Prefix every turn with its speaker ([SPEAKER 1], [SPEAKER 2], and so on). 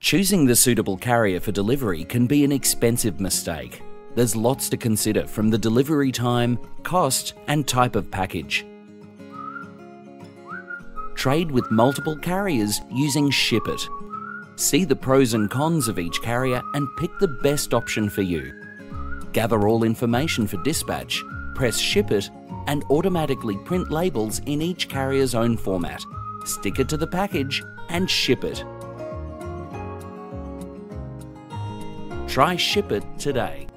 [SPEAKER 1] Choosing the suitable carrier for delivery can be an expensive mistake. There's lots to consider, from the delivery time, cost, and type of package. Trade with multiple carriers using Ship It. See the pros and cons of each carrier and pick the best option for you. Gather all information for dispatch, press Ship It, and automatically print labels in each carrier's own format. Stick it to the package and ship it. Try Ship It today.